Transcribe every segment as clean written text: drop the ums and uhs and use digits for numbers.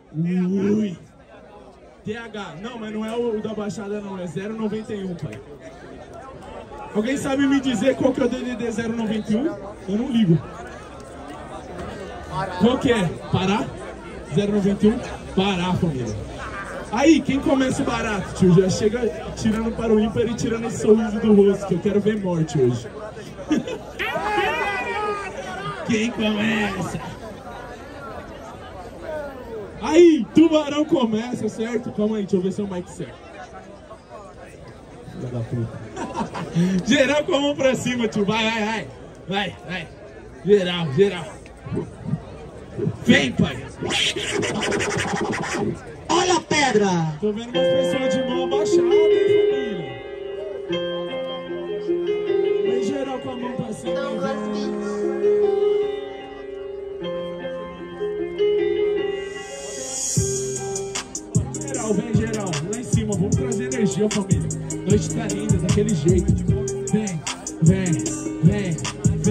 Ui. TH. Não, mas não é o da Baixada não, é 091, pai. Alguém sabe me dizer qual que é o DDD 091? Eu não ligo. Qual que é? Pará? 091? Pará, família. Aí, quem começa o barato, tio? Já chega tirando para o ímpar e tirando esse sorriso do rosto, que eu quero ver morte hoje. Quem começa? Aí, Tubarão começa, certo? Calma aí, deixa eu ver se é o mic certo. Filha da puta. Geral com a mão pra cima, tio. Vai. Vai. Geral. Vem, pai. Olha a pedra. Tô vendo umas pessoas de mão abaixada, hein, família? Vem geral com a mão pra cima. Vem geral, lá em cima, vamos trazer energia, família. Noite tá linda, daquele jeito. Vem.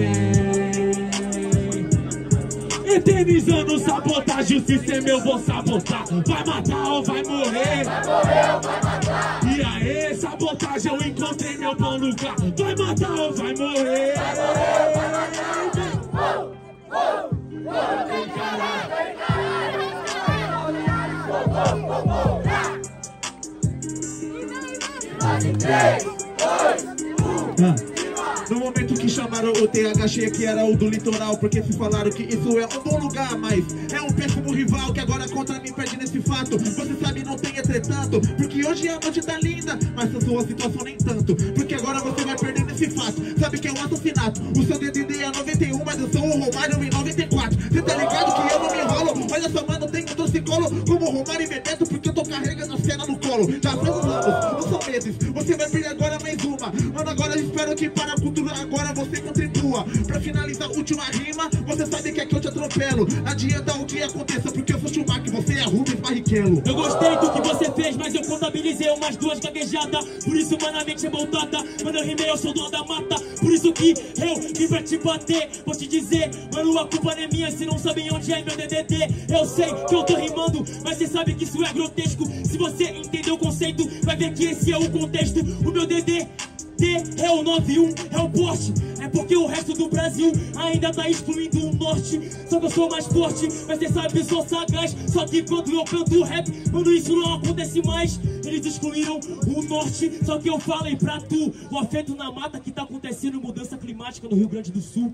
Eternizando sabotagem, o sistema eu vou sabotar. Vai matar ou vai morrer? Vai morrer ou vai matar? E aí, sabotagem, eu encontrei meu bom lugar. Vai matar ou vai morrer? Vai morrer ou vai matar? Vem caralho, vem No momento que chamaram o TH, achei que era o do litoral, porque se falaram que isso é um bom lugar, mas é um péssimo rival que agora contra mim perde nesse fato. Você sabe, não tem entretanto, porque hoje a noite tá linda, mas a sua situação nem tanto, porque agora você vai perder nesse fato. Sabe que é um assassinato, o seu DDD é 91, mas eu sou o Romário em 94. Você tá ligado que eu não me enrolo? Olha só, mano, tenho um torcicolo como o Romário e Bebeto, porque eu tô carregando a cena no colo. Já faz uns anos, não são meses, você vai perder agora mais uma. Mano, agora eu espero que para a cultura agora você contribua. Pra finalizar a última rima, você sabe que é que eu te atropelo. Adianta o que aconteça, porque eu sou Schumacher, você é Rubens Barrichello. Eu gostei do que você fez, mas eu contabilizei umas 2 gaguejadas. Por isso, mano, a mente é voltada. Quando eu rimei, eu sou dono da mata. Por isso que eu vim pra te bater. Vou te dizer, mano, a culpa não é minha se não sabem onde é meu DDD. Eu sei que eu tô rimando, mas você sabe que isso é grotesco. Se você entender o conceito, vai ver que esse é o contexto. O meu DDD é o 91, é o porte. É porque o resto do Brasil ainda tá excluindo o norte. Só que eu sou mais forte, mas cê sabe, eu sou sagaz. Só que quando eu canto rap, quando isso não acontece mais, eles excluíram o norte. Só que eu falei pra tu, o afeto na mata que tá acontecendo, mudança climática no Rio Grande do Sul.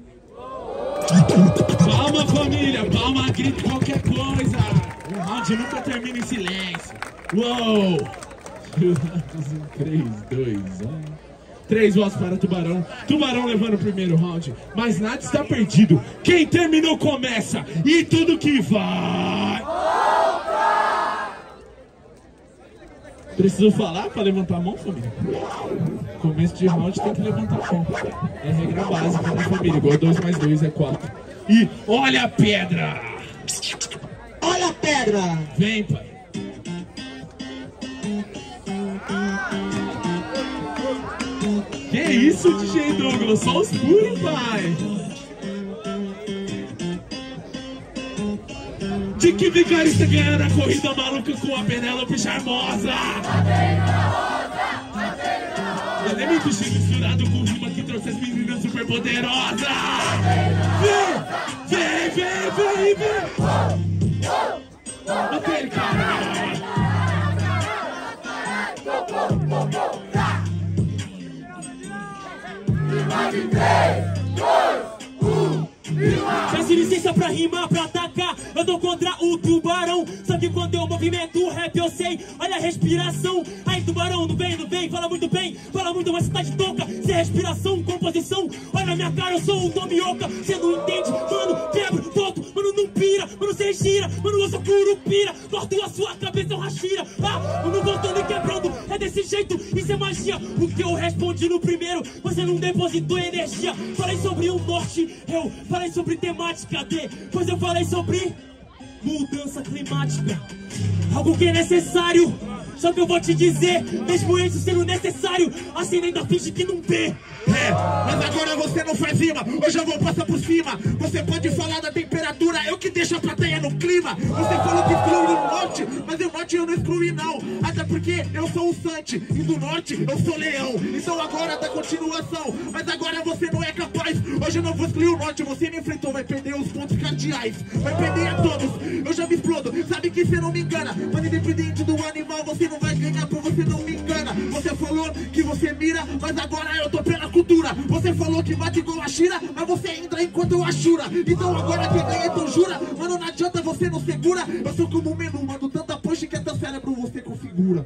Palma, família, palma, grito, qualquer coisa. O round nunca termina em silêncio. Uou! 3, 2, 1. 3 votos para Tubarão. Tubarão levando o primeiro round. Mas nada está perdido. Quem terminou começa. E tudo que vai. Preciso falar para levantar a mão, família? Começo de round tem que levantar a mão. É regra básica, né, família? Igual 2 mais 2 é 4. E olha a pedra. Olha a pedra. Vem, pai. Que isso, DJ Douglas? Só os puros, pai! De que vigarista ganha na corrida maluca com a Penélope charmosa? Eu nem me vesti misturado com rima que trouxe as meninas super poderosas! Vem! Aquele cara! Peço licença pra rimar, pra atacar. Eu tô contra o Tubarão. Só que quando eu movimento o rap eu sei. Olha a respiração. Aí Tubarão, não vem, fala muito bem. Fala muito, mas você tá de toca. Sem respiração, composição. Olha na minha cara, eu sou um domioca. Cê não entende, mano, quebro, volto. Mano, não pira, mano, cê gira. Mano, eu sou curupira. Corto a sua cabeça, eu rachira. Mano, voltando e quebrando. É desse jeito, isso é magia. O que eu respondi no primeiro, você não depositou energia. Falei sobre o norte, eu falei sobre temática D. Pois eu falei sobre mudança climática. Algo que é necessário. Só que eu vou te dizer, mesmo isso sendo necessário, assim ainda finge que não vê. Mas agora você não faz rima, hoje eu vou passar por cima. Você pode falar da temperatura, eu que deixo a plateia no clima. Você falou que excluiu o norte, mas o norte eu não excluí não. Até porque eu sou o Sante, e do norte eu sou leão. Então agora dá continuação, mas agora você não é capaz. Hoje eu não vou excluir o norte, você me enfrentou, vai perder os pontos cardeais. Vai perder a todos, eu já me explodo, sabe que você não me engana. Mas independente do animal, você não vai ganhar, por você não me engana. Você falou que você mira, mas agora eu tô pela cultura. Você falou que bate igual a Shira, mas você entra enquanto eu achura. Então agora quem ganha então jura, mano, não adianta, você não segura. Eu sou como um menu, mando tanta punch que até cérebro você configura.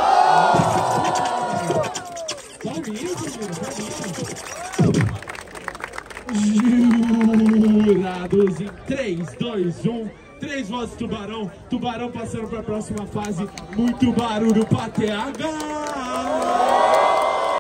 Jurados em 3, 2, 1. 3 vozes Tubarão. Tubarão passando para a próxima fase. Muito barulho pra TH.